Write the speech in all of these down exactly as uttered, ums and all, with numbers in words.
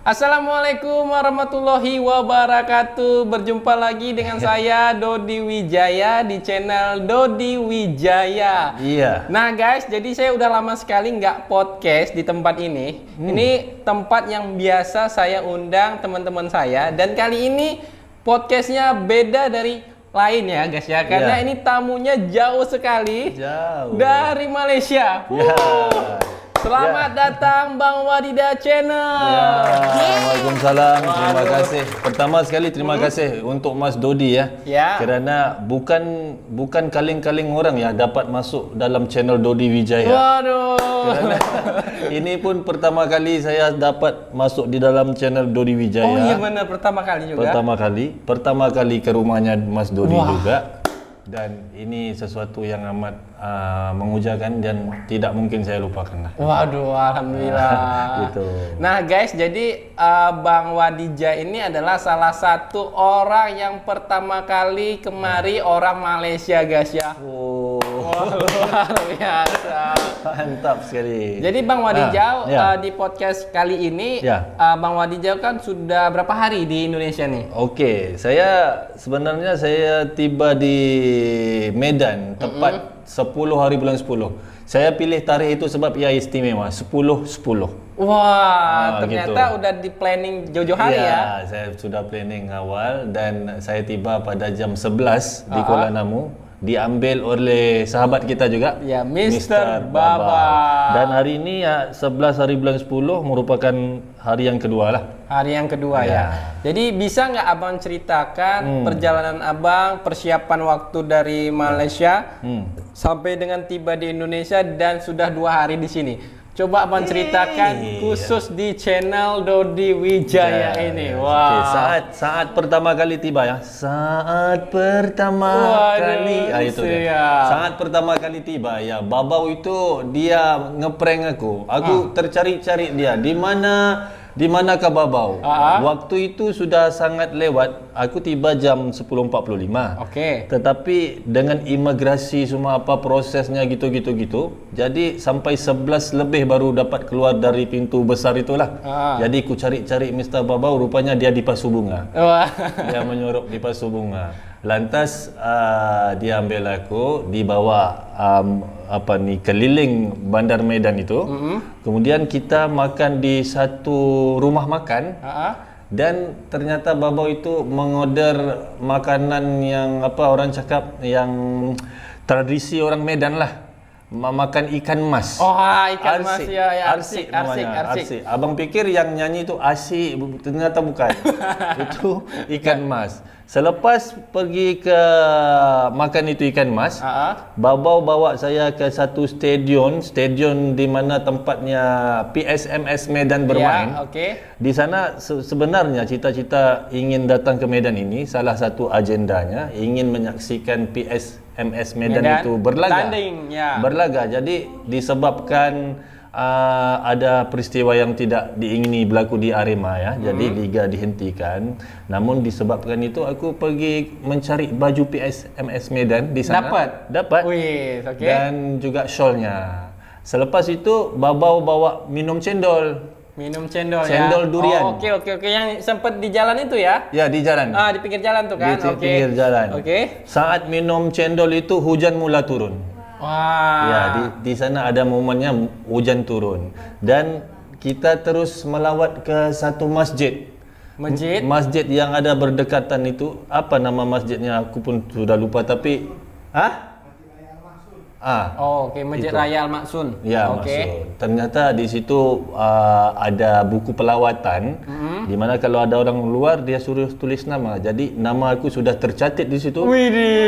Assalamualaikum warahmatullahi wabarakatuh. Berjumpa lagi dengan saya Dodi Wijaya di channel Dodi Wijaya. Iya. Nah guys, jadi saya udah lama sekali nggak podcast di tempat ini. Hmm. Ini tempat yang biasa saya undang teman-teman saya. Dan kali ini podcastnya beda dari lain ya guys ya. Karena yeah. ini tamunya jauh sekali. Jauh. Dari Malaysia. Ya. Selamat ya. datang Bang Wadida Channel. Ya. Waalaikumsalam. Terima kasih. Pertama sekali terima hmm. kasih untuk Mas Dodi ya. Ya. Kerana bukan bukan kaling-kaling orang ya dapat masuk dalam channel Dodi Wijaya. Waduh. Kerana ini pun pertama kali saya dapat masuk di dalam channel Dodi Wijaya. Oh iya benar, pertama kali juga. Pertama kali, pertama kali ke rumahnya Mas Dodi Wah. juga. Dan ini sesuatu yang amat uh, mengujakan dan tidak mungkin saya lupakan lah. Waduh, alhamdulillah. Gitu. Nah guys, jadi uh, Bang Wadija ini adalah salah satu orang yang pertama kali kemari orang Malaysia guys ya. Oh. Wah, luar biasa. Mantap sekali. Jadi Bang Wadijau, ah, ya. uh, di podcast kali ini, ya. uh, Bang Wadijau kan sudah berapa hari di Indonesia nih? Oke, saya sebenarnya saya tiba di Medan tepat mm-hmm. sepuluh hari bulan sepuluh. Saya pilih tarikh itu sebab ia istimewa, sepuluh sepuluh. Wah, ah, ternyata gitu. udah di planning jauh-jauh hari ya? Ya, saya sudah planning awal dan saya tiba pada jam sebelas uh-huh. di Kuala Namu. Diambil oleh sahabat kita juga, ya, Mister Baba. Baba. Dan hari ini ya sebelas hari bulan sepuluh merupakan hari yang kedua lah. Hari yang kedua ya. ya. Jadi bisa nggak abang ceritakan hmm. perjalanan abang, persiapan waktu dari Malaysia hmm. sampai dengan tiba di Indonesia dan sudah dua hari di sini. Coba abang ceritakan hey, khusus di channel Dodi Wijaya ya, ini. Wah. Wow. Okay, saat saat pertama kali tiba ya. Saat pertama Waduh, kali ah, itu dia. Saat pertama kali tiba ya. Babau itu dia ngeprank aku. Aku ah. tercari-cari dia. Di mana di manakah Babau? Ah. Waktu itu sudah sangat lewat. Aku tiba jam sepuluh empat puluh lima. Okey. Tetapi dengan imigrasi semua apa prosesnya gitu-gitu gitu. Jadi sampai sebelas lebih baru dapat keluar dari pintu besar itulah. Ah. Jadi ku cari-cari Mister Babau, rupanya dia di Pasu Bunga. Wah. Dia menyorok di Pasu Bunga. Lantas uh, dia ambil aku, dibawa um, apa ni keliling Bandar Medan itu. Mm-hmm. Kemudian kita makan di satu rumah makan. Uh-huh. Dan ternyata Babau itu mengorder makanan yang apa orang cakap yang tradisi orang Medan lah. Makan ikan mas. Oh, ikan mas ya, ya arsik, arsik, arsik, arsik, arsik. Abang pikir yang nyanyi itu asyik, ternyata bukan. Itu ikan mas. Selepas pergi ke makan itu ikan mas, uh-huh. Babau bawa saya ke satu stadion, stadion di mana tempatnya P S M S Medan bermain. Yeah, okay. Di sana se- sebenarnya cita-cita ingin datang ke Medan ini, salah satu agendanya ingin menyaksikan P S M S Medan, Medan itu berlaga. Tanding, ya. Berlaga. Jadi disebabkan Uh, ada peristiwa yang tidak diingini berlaku di Arema ya. Hmm. Jadi liga dihentikan. Namun disebabkan itu aku pergi mencari baju P S M S Medan di sana. Dapat. Dapat. Wih, okay. Dan juga shawlnya. Selepas itu Babau bawa minum cendol. Minum cendol, cendol ya. durian. Oh, oke oke oke yang sempat di jalan itu ya? Ya, di jalan. Ah, di pinggir jalan tuh kan. Di okay. pinggir jalan. Oke. Okay. Saat minum cendol itu hujan mula turun. Wah. Ya, di, di sana ada momennya hujan turun dan kita terus melawat ke satu masjid. Masjid? Masjid yang ada berdekatan itu, apa nama masjidnya aku pun sudah lupa tapi ah? Ah. Oh, okey, Masjid itu. Raya Al-Maksun. Ya, okay. Maksun. Ternyata di situ uh, ada buku pelawatan mm-hmm. di mana kalau ada orang luar dia suruh tulis nama. Jadi nama aku sudah tercatat di situ. Widih.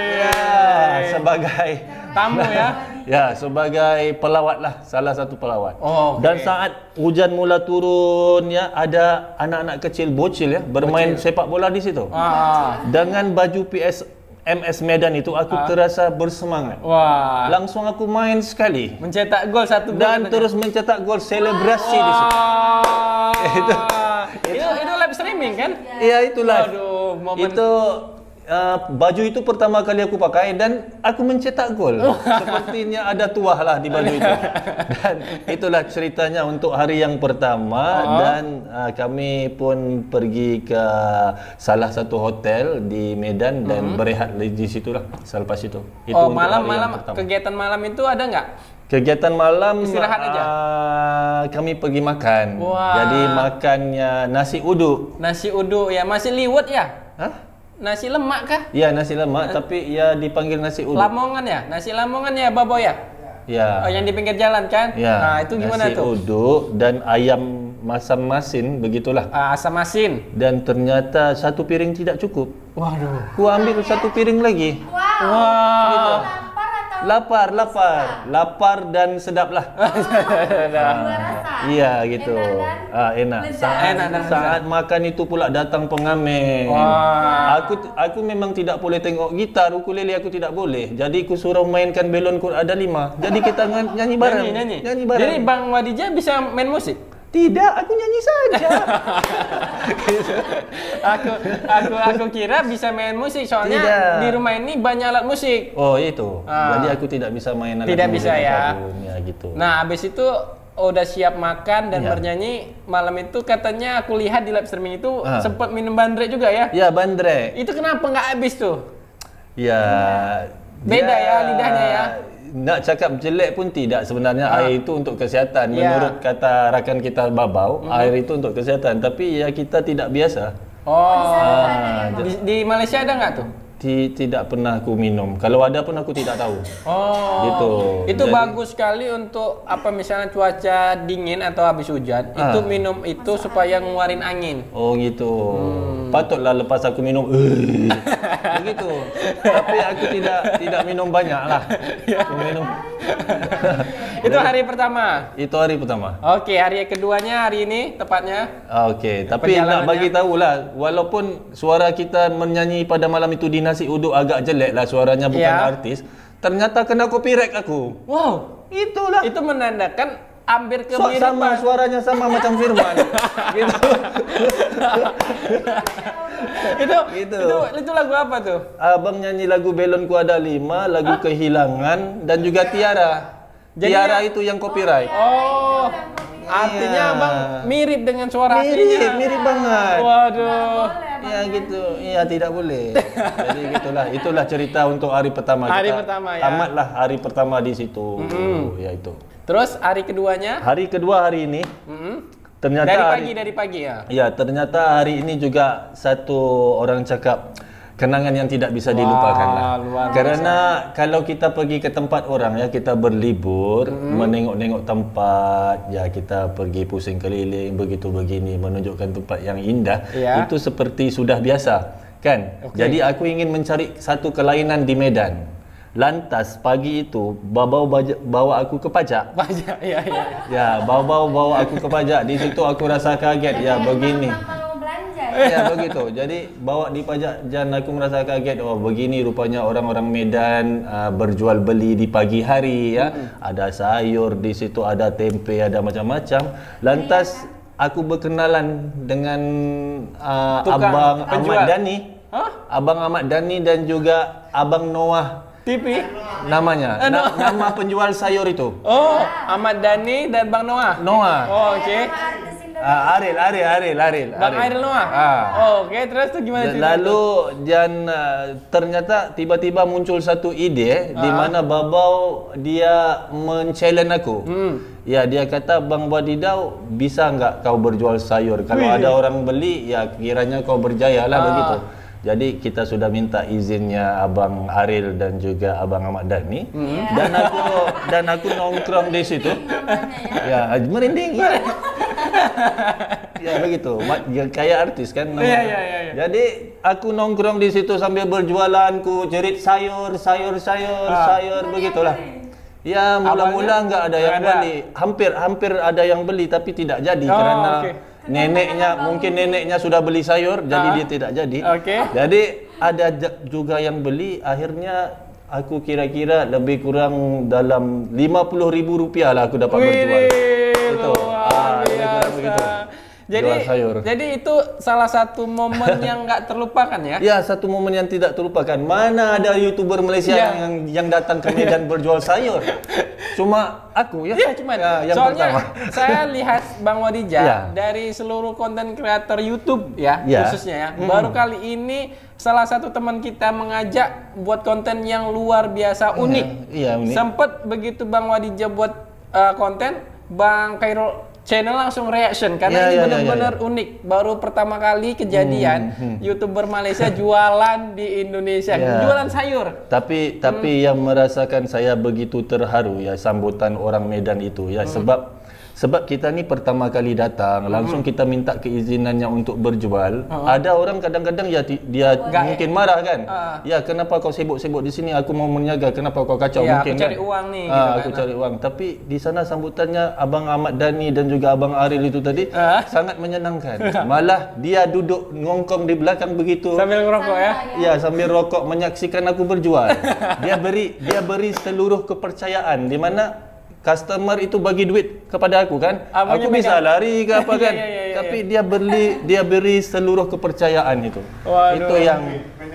Ya, sebagai tamu ya? Ya, sebagai pelawat lah, salah satu pelawat. Oh, okay. Dan saat hujan mula turun ya, ada anak-anak kecil bocil ya bermain bocil. sepak bola di situ. Ah. Dengan baju P S M S Medan itu aku ah. terasa bersemangat. Wah. Langsung aku main sekali. Mencetak gol satu gol dan terus mencetak gol selebrasi Wah. di situ. itu, itu itu live streaming kan? Iya, itu live. Aduh, momen itu Uh, baju itu pertama kali aku pakai dan aku mencetak gol. Sepertinya ada tuah lah di baju itu. Dan itulah ceritanya untuk hari yang pertama. Uh-huh. Dan uh, kami pun pergi ke salah satu hotel di Medan dan uh-huh. berehat di situlah selepas itu. Itu oh, malam-malam kegiatan malam itu ada nggak? Kegiatan malam istirahat uh, aja. Kami pergi makan. Wow. Jadi makannya nasi uduk. Nasi uduk ya, masih liwet ya? Hah? Nasi lemak kah? Iya, nasi lemak, uh, tapi ya dipanggil nasi uduk. Lamongan ya? Nasi Lamongan ya, Babo ya? Ya. Oh, yang di pinggir jalan kan? Ya. Nah, itu gimana nasi tuh? Nasi uduk dan ayam masam masin, begitulah. Uh, asam masin. Dan ternyata satu piring tidak cukup. Waduh. Ku ambil satu piring lagi. Wow. Wow. Gitu. Lapar, lapar, lapar dan sedap lah. Ah, iya gitu. Enak ah, enak. Saat, enak dan saat makan itu pula datang pengamen. Wow. Aku aku memang tidak boleh tengok gitar, ukulele aku tidak boleh. Jadi aku suruh mainkan belon ku ada lima. Jadi kita nyanyi bareng. Nyanyi, nyanyi. nyanyi bareng. Jadi Bang Wadijah bisa main musik? Tidak, aku nyanyi saja. aku aku aku kira bisa main musik soalnya tidak. Di rumah ini banyak alat musik. Oh itu. Ah. Jadi aku tidak bisa main alat tidak musik bisa ya. apapun, ya gitu. Nah, habis itu udah siap makan dan ya. bernyanyi. Malam itu katanya aku lihat di live streaming itu ah. sempat minum bandrek juga ya? Ya, bandrek. Itu kenapa nggak habis tuh? Ya. Beda dia, ya lidahnya ya. Nak cakap jelek pun tidak sebenarnya. Ha. Air itu untuk kesihatan. Ya. Menurut kata rakan kita Babau, mm-hmm. air itu untuk kesihatan. Tapi ya kita tidak biasa. Oh, ha. di, di Malaysia ada nggak tuh? Di, tidak pernah aku minum. Kalau ada pun aku tidak tahu. Oh, gitu. Itu Jadi, bagus sekali untuk apa misalnya cuaca dingin atau habis hujan. Ha. Itu minum itu supaya ngeluarin angin. Oh gitu. Hmm. Patutlah lepas aku minum. Begitu. Tapi aku tidak tidak minum banyak lah. Aku minum. Itu hari pertama. Itu hari pertama. Oke, hari keduanya hari ini tepatnya. Oke, tapi nak bagi tahulah, walaupun suara kita menyanyi pada malam itu di nasi uduk agak jelek lah suaranya bukan ya. artis, ternyata kena copyright aku. Wow, itulah. Itu menandakan hampir kemiripan. So, sama suaranya sama macam Firman. gitu. itu, gitu. itu itu lagu apa tuh? Abang nyanyi lagu Belonku Ada Lima, lagu Hah? Kehilangan dan juga Tiara. Jadi Tiara ya? Itu yang copyright. Oh, artinya iya. Abang mirip dengan suara mirip, aslinya. Mirip banget. Waduh. Ya gitu. Iya tidak boleh. Jadi gitulah. Itulah cerita untuk hari pertama hari kita. Hari pertama ya. Tamatlah hari pertama di situ. Mm-hmm. Ya itu. Terus hari keduanya? Hari kedua hari ini. Mm-hmm. Ternyata dari pagi hari, dari pagi ya. Ya, ternyata hari ini juga satu orang cakap kenangan yang tidak bisa dilupakan lah. Karena kalau kita pergi ke tempat orang ya, kita berlibur, mm-hmm. menengok-nengok tempat, ya kita pergi pusing keliling begitu begini menunjukkan tempat yang indah, yeah. itu seperti sudah biasa, kan? Okay. Jadi aku ingin mencari satu kelainan di Medan. Lantas pagi itu Babau bawa aku ke pajak. Pajak, ya ya. Ya, Babau bawa aku ke pajak. Di situ aku rasa kaget. Ya, begini. Ya, begitu. Jadi bawa di pajak dan aku merasa kaget. Oh, begini rupanya orang-orang Medan uh, berjual beli di pagi hari ya. Hmm. Ada sayur di situ, ada tempe, ada macam-macam. Lantas aku berkenalan dengan uh, Abang Ahmad Dhani. Huh? Abang Ahmad Dhani dan juga Abang Noah T V namanya. Eh, no. Na nama penjual sayur itu. Oh, Ahmad Dhani dan Bang Noah. Noah. Oh, oke. Okay. Uh, Aril, Aril, Aril, Aril. Bang Aril Noah. Ah. Oh, oke. Okay. Terus tuh gimana cerita? Lalu dan uh, ternyata tiba-tiba muncul satu ide ah. di mana Babau dia men-challenge aku. Hmm. Ya, dia kata, Bang Wadidau, bisa nggak kau berjual sayur? Kalau Wih. ada orang beli, ya kiranya kau berjaya lah ah. begitu. Jadi kita sudah minta izinnya Abang Aril dan juga Abang Ahmad Dhani, mm. dan aku dan aku nongkrong di situ. Ya, merinding. Ya, ya begitu. Ya, kayak artis kan. Ya, ya, ya, ya. Jadi aku nongkrong di situ sambil berjualan, ku jerit sayur, sayur, sayur, ah. sayur begitulah. Ya, mula-mula enggak ada yang ada. beli. Hampir hampir ada yang beli tapi tidak jadi oh, karena okay. neneknya mungkin neneknya sudah beli sayur, jadi uh, dia tidak jadi. Okay. Jadi ada juga yang beli. Akhirnya aku kira-kira lebih kurang dalam lima puluh ribu rupiah lah aku dapat Wih, berjual. Itu. Ah, lebih kurang begitu. Jadi, jual sayur. Jadi itu salah satu momen yang nggak terlupakan ya? Ya, satu momen yang tidak terlupakan. Mana ada YouTuber Malaysia Ya. yang yang datang ke Medan berjual sayur? Cuma aku ya. Iya, cuma ya, yang soalnya pertama. saya lihat Bang Wadijah Ya. dari seluruh konten kreator YouTube ya, Ya. khususnya ya. Hmm. Baru kali ini salah satu teman kita mengajak buat konten yang luar biasa unik. Iya, unik. Sempet begitu Bang Wadijah buat uh, konten, Bang Khairul channel langsung reaction karena Ya, ini ya, ya, benar-benar ya, ya. unik. Baru pertama kali kejadian Hmm, hmm. YouTuber Malaysia jualan di Indonesia, Ya. jualan sayur. Tapi tapi yang merasakan saya begitu terharu ya sambutan orang Medan itu ya sebab sebab kita ni pertama kali datang langsung kita minta keizinannya untuk berjual. Ada orang kadang-kadang ya ti- dia Gak- mungkin marah kan. Ah. Ya kenapa kau sibuk-sibuk di sini, aku mau meniaga, kenapa kau kacau Ya, mungkin aku cari kan? uang nih, Ah, gitu aku kan. cari uang. Tapi di sana sambutannya Abang Ahmad Dhani dan juga Abang Aril itu tadi Ah. sangat menyenangkan. Malah dia duduk ngongkong di belakang begitu. Sambil ngerokok ya. Ya, sambil rokok menyaksikan aku berjual. Dia beri dia beri seluruh kepercayaan di mana customer itu bagi duit kepada aku kan. Abangnya aku bisa megang. lari ke apa kan. Ya, ya, ya, Tapi dia beri dia beri seluruh kepercayaan itu. Waduh. Itu yang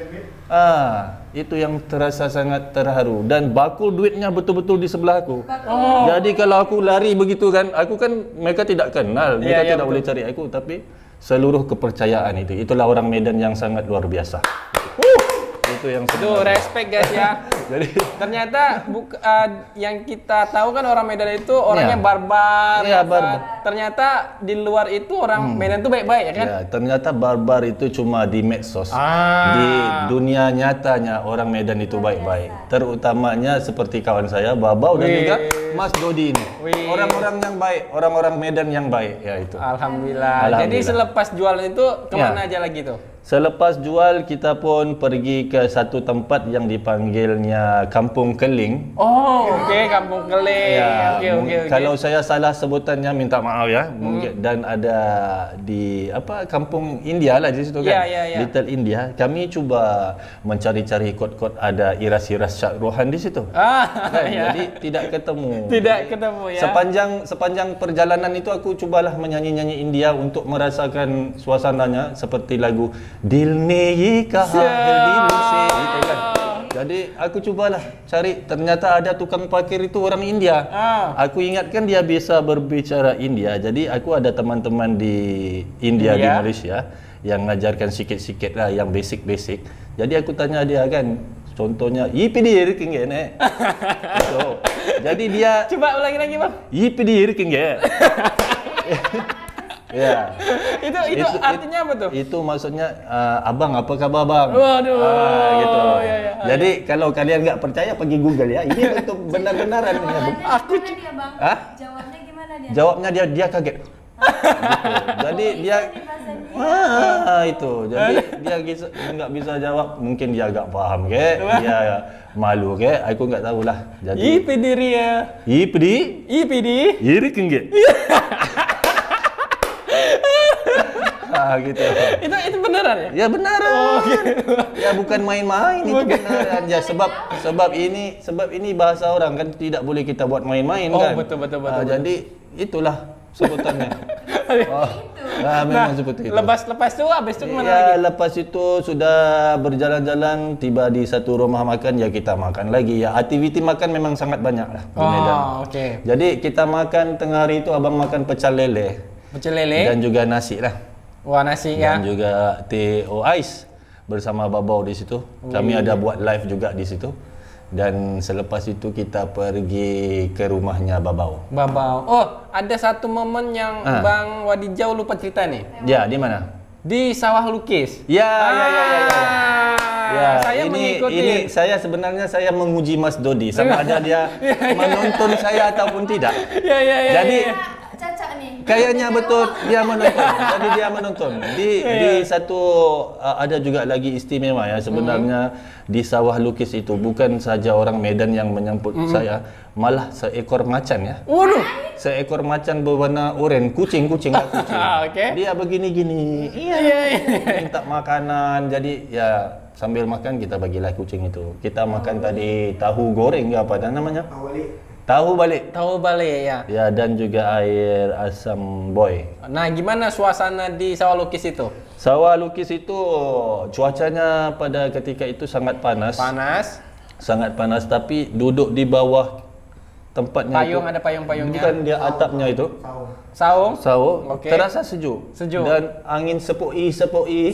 ah, itu yang terasa sangat terharu dan bakul duitnya betul-betul di sebelah aku. Oh. Jadi kalau aku lari begitu kan, aku kan mereka tidak kenal, mereka Ya, ya, tidak betul. boleh cari aku, tapi seluruh kepercayaan itu. Itulah orang Medan yang sangat luar biasa. Itu yang Itu respect guys ya. Jadi Ternyata buk, uh, yang kita tahu kan orang Medan itu orangnya Ya. barbar. Iya, ya kan? barbar. Ternyata di luar itu orang Medan itu baik-baik ya kan? ya, ternyata barbar itu cuma di medsos. Ah. Di dunia nyatanya orang Medan itu baik-baik. Terutamanya seperti kawan saya Babau dan Wih. juga Mas Dodi ini. Wih. Orang-orang yang baik, orang-orang Medan yang baik ya itu. Alhamdulillah. Jadi Alhamdulillah. selepas jualan itu kemana Ya. aja lagi tuh? Selepas jual kita pun pergi ke satu tempat yang dipanggilnya Kampung Keling. Oh, oke, Kampung Keling. Ya, Oke, mung- oke, oke. kalau saya salah sebutannya minta maaf ya. Hmm. Mungkin dan ada di apa Kampung India lah di situ Ya, kan. ya, ya. Little India. Kami cuba mencari-cari kot-kot ada iras-iras Syak Rohan di situ. Ah, Kan? ya. Jadi tidak ketemu. Tidak ketemu ya. Sepanjang sepanjang perjalanan itu aku cubalah menyanyi-nyanyi India untuk merasakan suasananya seperti lagu Dil ne ye kaha hai dil se gitu kan. Jadi aku cubalah cari, ternyata ada tukang parkir itu orang India. Ah. Aku ingatkan dia bisa berbicara India. Jadi aku ada teman-teman di India, di India. Malaysia yang ngajarkan sikit-sikit lah yang basic-basic. Jadi aku tanya dia kan, contohnya yipidir kengene. So, jadi dia Coba ulangi lagi, Bang. yipidir kengene. Ya. Itu itu, artinya apa tuh? Itu maksudnya uh, abang apa khabar bang? Waduh. Ah, gitu. Ya, ya. Jadi kalau kalian nggak percaya pergi Google ya. Ini betul benar-benaran. Aku gimana dia bang? Hah? Jawabnya gimana dia? Jawabnya dia dia kaget. Gitu. Jadi dia ah itu. Jadi dia bisa nggak bisa jawab. Mungkin dia agak paham ke, dia malu ke. Aku nggak tahulah. Jadi Ipidiria. Ipdi, Ipidi. iri kengge. Ah gitu. Itu itu beneran ya? Ya benaran. Ya bukan main-main itu benaran. Ya sebab sebab ini sebab ini bahasa orang kan tidak boleh kita buat main-main Oh, kan. betul, betul, betul, Ah, betul. Jadi itulah sebutannya. Oh, nah, memang seperti itu. Lepas lepas itu habis itu kemana Ya, lagi? lepas itu sudah berjalan-jalan tiba di satu rumah makan ya kita makan lagi ya. Aktiviti makan memang sangat banyak lah di Medan. Oh, oke. Jadi kita makan tengah hari itu abang makan pecel lele Pecel lele. dan juga nasi lah. Wah, nasi ya. Dan juga teh o ais bersama Babau di situ. Kami ada buat live juga di situ. Dan selepas itu kita pergi ke rumahnya Babau. Babau. Oh, ada satu momen yang Ah. Bang Wadijau lupa cerita nih. Ya, di mana? Di sawah lukis. Ya, Ah, ya, ya, ya, ya. Ya, saya ini, mengikuti. ini saya sebenarnya saya menguji Mas Dodi sama ada dia menonton saya ataupun tidak. Ya, ya, ya. Jadi ya, ya. Cacak nih. kayaknya betul dia menonton. Jadi dia menonton. Di di satu uh, ada juga lagi istimewa ya sebenarnya di sawah lukis itu bukan saja orang Medan yang menyambut saya, malah seekor macan ya. Waduh. Seekor macan berwarna oranye, kucing-kucing nggak kucing. Oke. Dia begini-gini. Iya, iya, iya. Minta makanan. Jadi ya sambil makan kita bagilah kucing itu. Kita makan tadi tahu goreng ya apa namanya? Tahu balik. Tahu balik ya. Ya, dan juga air asam boy. Nah, gimana suasana di Sawah Lukis itu? Sawah Lukis itu cuacanya pada ketika itu sangat panas. Panas. Sangat panas, tapi duduk di bawah tempatnya Payung, itu, ada payung-payungnya. bukan dia atapnya itu. Saung. Saung, Oke. terasa sejuk. Sejuk. Dan angin sepoi-sepoi.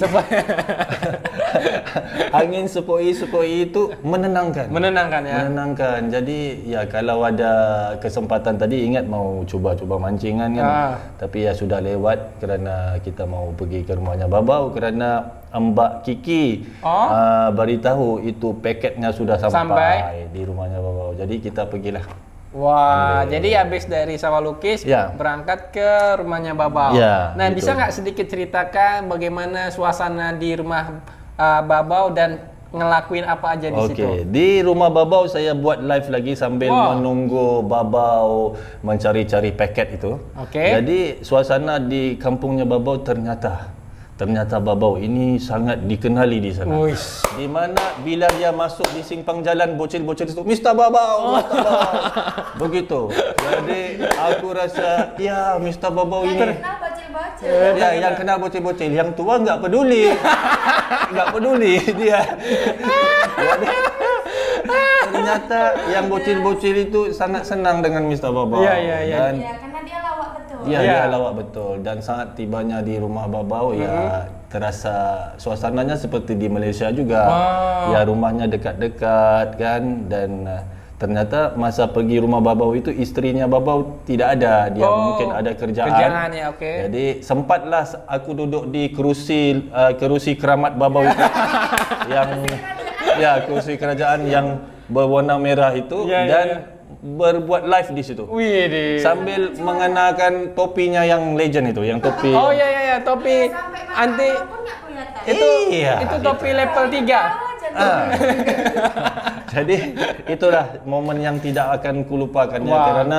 Angin sepoi-sepoi itu menenangkan. Menenangkan ya. Menenangkan. Jadi ya kalau ada kesempatan tadi ingat mau cuba-cuba mancingan kan. Ah. Tapi ya sudah lewat kerana kita mau pergi ke rumahnya Babau kerana Mbak Kiki Oh. uh, beritahu itu paketnya sudah sampai, Sampai. di rumahnya Babau. Jadi kita pergilah. Wah, jadi habis dari Sawah Lukis Ya. berangkat ke rumahnya Babau. Ya, Nah, gitu. bisa nggak sedikit ceritakan bagaimana suasana di rumah uh, Babau dan ngelakuin apa aja di situ? Okey, di rumah Babau saya buat live lagi sambil Wow. menunggu Babau mencari-cari paket itu. Okey. Jadi suasana di kampungnya Babau ternyata ternyata Babau ini sangat dikenali di sana. Uish. Di mana bila dia masuk di simpang jalan bocil-bocil itu, Mister Babau, Mister Babau. Begitu. Jadi aku rasa ya Mister Babau ini Kenal bocil-bocil. ya, yang kenal bocil-bocil, yang tua nggak peduli, nggak peduli dia. Jadi, ternyata yang bocil-bocil itu sangat senang dengan Mister Babau. Iya, iya, iya. Dan Ya, karena dia lawak betul. ya, Iya. dia lawak betul. Dan saat tibanya di rumah Babau ya terasa suasananya seperti di Malaysia juga. Wow. Ya rumahnya dekat-dekat kan, dan uh, ternyata masa pergi rumah Babau itu istrinya Babau tidak ada, dia Oh, mungkin ada kerjaan. kerjaan ya, oke. Jadi sempatlah aku duduk di kerusi uh, kerusi keramat Babau itu yang ya kerusi kerajaan yang berwarna merah itu Ya, ya, dan ya. berbuat live di situ. Wih, di. Sambil mengenakan topinya yang legend itu, yang topi. Oh ya ya ya, topi Sampai mata anti abang pun nggak kelihatan. itu Iya, itu topi level tiga. Tahu aja tuh. Ah. Jadi itulah momen yang tidak akan kulupakannya Wah. karena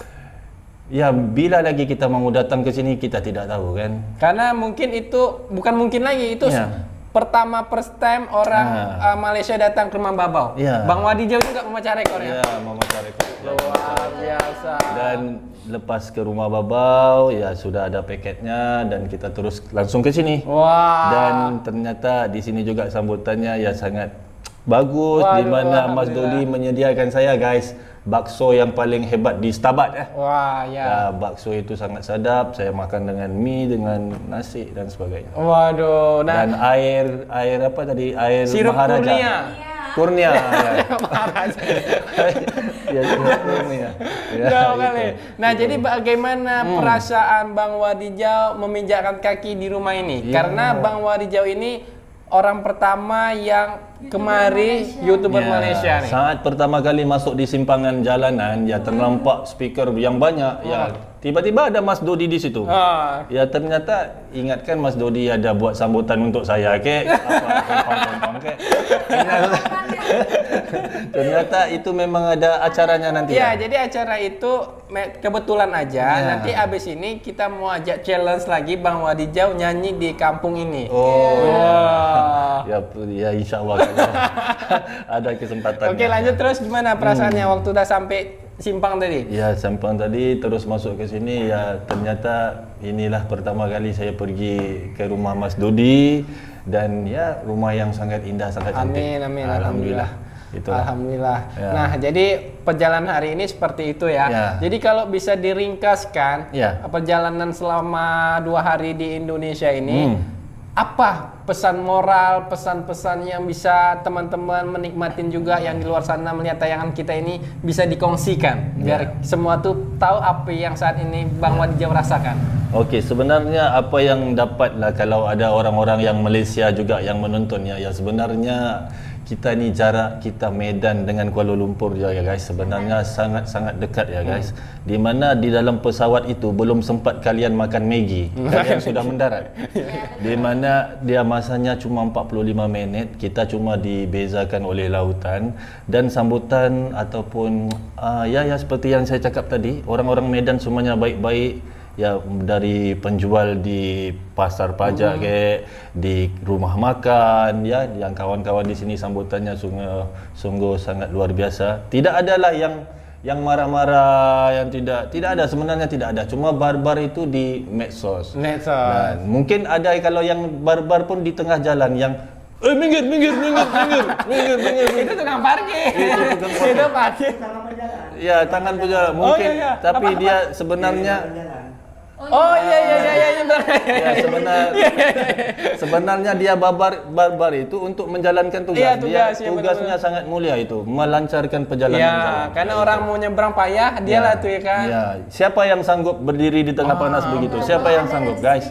ya bila lagi kita mau datang ke sini kita tidak tahu kan. Karena mungkin itu bukan mungkin lagi itu Ya. pertama first time orang Ah. uh, Malaysia datang ke rumah Babau. Ya. Bang Wadijau juga memecah rekor ya. Ya, mau mencari rekor. Luar biasa. Dan lepas ke rumah Babau ya sudah ada paketnya dan kita terus langsung ke sini. Wah. Dan ternyata di sini juga sambutannya ya sangat bagus. Waduh, Di mana Mas alhamdulillah. Dodi menyediakan saya guys bakso yang paling hebat di Stabat ya. Wah, ya. Ya, bakso itu sangat sedap. Saya makan dengan mie, dengan nasi dan sebagainya. Waduh. Nah, Dan air air apa tadi? Air sirup Maharaja. kurnia. Kurnia. ya. Maharaja. Ya, sirup kurnia. Ya, Jauh itu. kali. Nah, jadi bagaimana perasaan Bang Wadijau meminjakkan kaki di rumah ini? Ya. Karena Bang Wadijau ini orang pertama yang kemari YouTuber Ya, Malaysia nih. Saat pertama kali masuk di simpangan jalanan, ya ternampak speaker yang banyak. Ya, tiba-tiba ada Mas Dodi di situ. Ah. Ya ternyata ingatkan Mas Dodi ada buat sambutan untuk saya ke apa kompang ke. Ternyata, ternyata itu memang ada acaranya nanti. Ya, ya? jadi acara itu me- kebetulan aja. Ya. Nanti abis ini kita mau ajak challenge lagi Bang Wadijau nyanyi di kampung ini. Oh. Wah. Ya, ya insya Allah kalau ada kesempatan. Oke, lanjut terus gimana perasaannya Hmm. waktu udah sampai simpang tadi? Ya, sampang tadi terus masuk ke sini ya ternyata inilah pertama kali saya pergi ke rumah Mas Dodi dan ya rumah yang sangat indah, sangat cantik. Amin, amin, Alhamdulillah. Itulah. Alhamdulillah. Ya. Nah, jadi perjalanan hari ini seperti itu ya. Ya. Jadi kalau bisa diringkaskan Ya. perjalanan selama dua hari di Indonesia ini, Hmm. apa pesan moral, pesan-pesan yang bisa teman-teman menikmatin juga yang di luar sana melihat tayangan kita ini bisa dikongsikan biar Ya. semua tuh tahu apa yang saat ini Bang Wadijau rasakan. Okey, sebenarnya apa yang dapatlah kalau ada orang-orang yang Malaysia juga yang menontonnya, ya sebenarnya kita ni jarak kita Medan dengan Kuala Lumpur je ya guys, sebenarnya sangat-sangat dekat ya guys. Di mana di dalam pesawat itu belum sempat kalian makan Maggi, kalian sudah mendarat. Di mana dia masanya cuma empat puluh lima minit, kita cuma dibezakan oleh lautan dan sambutan ataupun uh, ya ya seperti yang saya cakap tadi, orang-orang Medan semuanya baik-baik. Ya, dari penjual di pasar pajak Hmm. ke di rumah makan ya, yang kawan-kawan di sini sambutannya sungguh sungguh sangat luar biasa. Tidak adalah yang yang marah-marah, yang tidak tidak ada, sebenarnya tidak ada. Cuma barbar itu di medsos. Medsos. Dan mungkin ada kalau yang barbar pun di tengah jalan yang eh minggir minggir minggir minggir minggir minggir. Itu tukang parkir. Itu tukang parkir. Itu parkir. Ya, tangan pejalan mungkin, iya, iya. tapi Apa, dia sebenarnya Oh iya iya iya iya iya. ya sebenarnya sebenarnya dia barbar barbar itu untuk menjalankan tugas. Iya, tugas, dia iya, tugasnya benar-benar. sangat mulia itu, melancarkan perjalanan Ya, jalan. karena orang mau nyebrang payah, dia lah tuh ya kan. Ya, siapa yang sanggup berdiri di tengah panas begitu? Siapa yang sanggup, guys?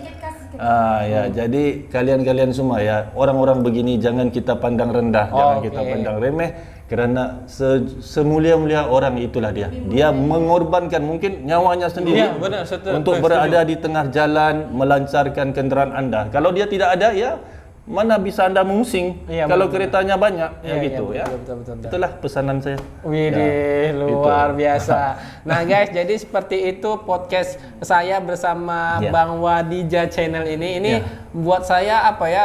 Ah ya, jadi kalian-kalian semua ya, orang-orang begini jangan kita pandang rendah, jangan Oke. kita pandang remeh, karena se semulia-mulia orang itulah dia. Dia mengorbankan mungkin nyawanya sendiri Iya, benar, setuju. untuk Eh, berada di tengah jalan melancarkan kendaraan Anda. Kalau dia tidak ada ya mana bisa Anda mengusing Iya, kalau benar, keretanya banyak Iya, ya iya, gitu betul, ya. betul, betul, betul. Itulah pesanan saya. Widih, Ya, luar itu. biasa. Nah guys, jadi seperti itu podcast saya bersama Ya. Bang Wadija Channel ini. Ini Ya. buat saya apa ya,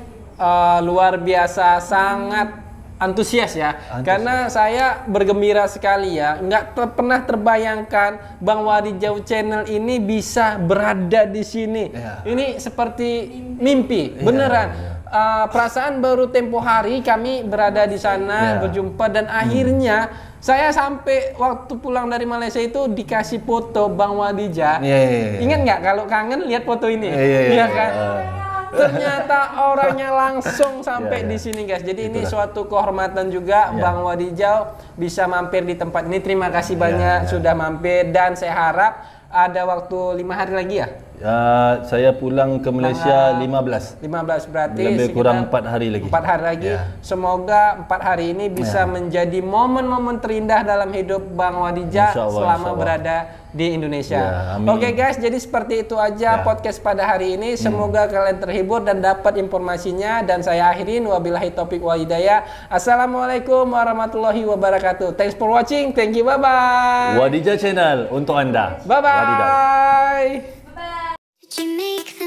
eh, luar biasa, sangat antusias ya. Antusias. Karena saya bergembira sekali ya. Nggak ter- pernah terbayangkan Bang Wadija Channel ini bisa berada di sini. Ya. Ini seperti mimpi, beneran. ya. Uh, perasaan baru tempo hari kami berada di sana Ya. berjumpa dan akhirnya saya sampai waktu pulang dari Malaysia itu dikasih foto Bang Wadija. Iya, iya, iya. Ingat nggak kalau kangen lihat foto ini? Iya, iya, iya. kan? Ah. Ternyata orangnya langsung sampai Iya, iya. di sini guys. Jadi ini Itulah. suatu kehormatan juga Iya. Bang Wadija bisa mampir di tempat ini. Terima kasih Iya, banyak iya. sudah mampir dan saya harap ada waktu lima hari lagi ya. Ya, saya pulang ke Malaysia lima belas. lima belas berarti Lebih sekitar kurang empat hari lagi. empat hari lagi. Ya. Semoga empat hari ini bisa Ya. menjadi momen-momen terindah dalam hidup Bang Wadija Insya Allah, selama insya Allah. berada di Indonesia. Ya, amin. Oke guys, jadi seperti itu aja Ya. podcast pada hari ini. Semoga kalian terhibur dan dapat informasinya. Dan saya akhirin, wabillahi taufiq wal hidayah. Assalamualaikum warahmatullahi wabarakatuh. Thanks for watching. Thank you. Bye bye. Wadija Channel untuk Anda. Bye Wadidah. bye. Bye. Did you make